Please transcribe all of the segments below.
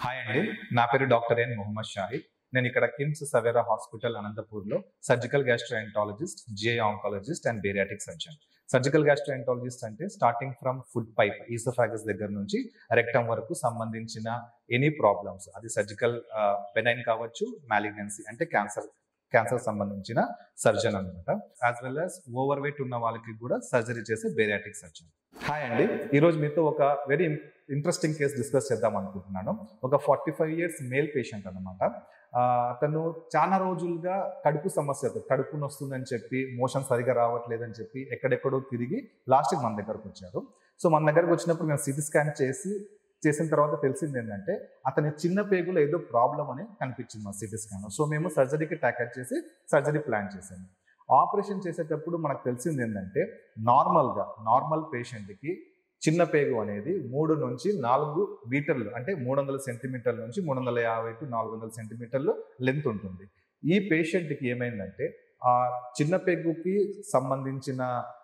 Hi అండి, నా పేరు డాక్టర్ ఎన్ మొహమ్మద్ షాహిద్. నేను ఇక్కడ కిమ్స్ సవేరా హాస్పిటల్ అనంతపూర్లో surgical gastroenterologist, GI oncologist and bariatric surgeon. Surgical gastroenterologist అంటే starting from food pipe, oesophagus దగ్గర నుంచి రెక్టమ్ వరకు సంబంధించిన ఎనీ ప్రాబ్లమ్స్, అది సర్జికల్ బెనైన్ కావచ్చు, మ్యాలిగ్నెన్సీ అంటే క్యాన్సర్ సంబంధించిన సర్జన్ అనమాట. As well as overweight ఉన్న వాళ్ళకి కూడా సర్జరీ చేసే బేరియాటిక్ సర్జన్. హాయ్ అండి, ఈరోజు మీతో ఒక వెరీ ఇంట్రెస్టింగ్ కేసు డిస్కస్ చేద్దాం అనుకుంటున్నాను. ఒక 45 years మేల్ పేషెంట్ అనమాట. అతను చాలా రోజులుగా కడుపు సమస్యతో, కడుపు నొస్తుందని చెప్పి, మోషన్ సరిగా రావట్లేదని చెప్పి ఎక్కడెక్కడో తిరిగి లాస్ట్కి మన దగ్గరకు వచ్చారు. సో మన దగ్గరకు వచ్చినప్పుడు మేము సిటీ స్కాన్ చేసిన తర్వాత తెలిసింది ఏంటంటే అతని చిన్న పేగులో ఏదో ప్రాబ్లం అని కనిపించింది మా సిటీ స్కాన్. సో మేము సర్జరీకి టాకెట్ చేసి సర్జరీ ప్లాన్ చేసాము. ఆపరేషన్ చేసేటప్పుడు మనకు తెలిసింది ఏంటంటే నార్మల్ పేషెంట్కి చిన్న పేగు అనేది 3 నుంచి 4 మీటర్లు, అంటే 300 సెంటీమీటర్ల నుంచి 350 to 400 సెంటీమీటర్లు లెంత్ ఉంటుంది. ఈ పేషెంట్కి ఏమైందంటే ఆ చిన్న పేగుకి సంబంధించిన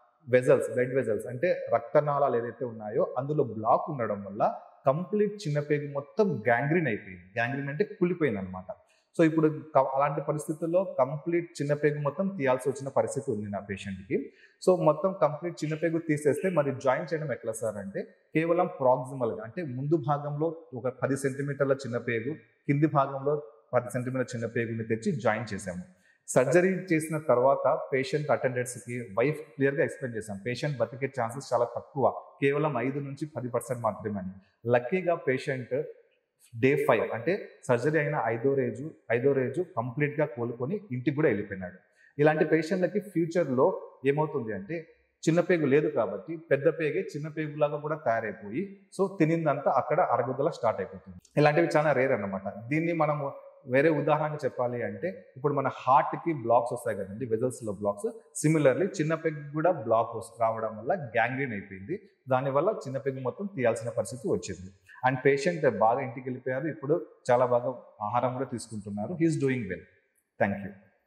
బ్లడ్ వెజల్స్ అంటే రక్తనాళాలు ఏదైతే ఉన్నాయో అందులో బ్లాక్ ఉండడం వల్ల కంప్లీట్ చిన్న పేగు మొత్తం గ్యాంగ్రీన్ అయిపోయింది. గ్యాంగ్రీన్ అంటే కుళ్ళిపోయింది అనమాట. సో ఇప్పుడు అలాంటి పరిస్థితుల్లో కంప్లీట్ చిన్న పేగు మొత్తం తీయాల్సి వచ్చిన పరిస్థితి ఉంది నా పేషెంట్కి. సో మొత్తం కంప్లీట్ చిన్న పేగు తీసేస్తే మరి జాయిన్ చేయడం ఎట్లా సార్ అంటే కేవలం ప్రాక్సిమల్గా, అంటే ముందు భాగంలో ఒక 10 సెంటీమీటర్ల చిన్న పేగు, కింది భాగంలో 10 సెంటీమీటర్ల చిన్న పేగుని తెచ్చి జాయిన్ చేసాము. సర్జరీ చేసిన తర్వాత పేషెంట్ అటెండెంట్స్కి వైఫ్ క్లియర్గా ఎక్స్ప్లెయిన్ చేశాం, పేషెంట్ బతికే ఛాన్సెస్ చాలా తక్కువ, కేవలం 5 నుంచి 10% మాత్రమే అని. లక్కీగా పేషెంట్ Day 5 అంటే సర్జరీ అయిన ఐదో రోజు కంప్లీట్గా కోలుకొని ఇంటికి కూడా వెళ్ళిపోయినాడు. ఇలాంటి పేషెంట్లకి ఫ్యూచర్లో ఏమవుతుంది అంటే చిన్న పేగు లేదు కాబట్టి పెద్ద పేగే చిన్న పేగులాగా కూడా తయారైపోయి సో తినిందంతా అక్కడ అరగుదల స్టార్ట్ అయిపోతుంది. ఇలాంటివి చాలా రేర్ అన్నమాట. దీన్ని మనము వేరే ఉదాహరణ చెప్పాలి అంటే ఇప్పుడు మన హార్ట్కి బ్లాక్స్ వస్తాయి కదండి, వెజల్స్లో బ్లాక్స్. సిమిలర్లీ చిన్న పెగ్గు కూడా బ్లాక్ రావడం వల్ల గ్యాంగ్రీన్ అయిపోయింది. దానివల్ల చిన్న పెగ్గు మొత్తం తీయాల్సిన పరిస్థితి వచ్చింది. అండ్ పేషెంట్ బాగా ఇంటికి వెళ్ళిపోయారు. ఇప్పుడు చాలా బాగా ఆహారం కూడా తీసుకుంటున్నారు. He's doing well. Thank you.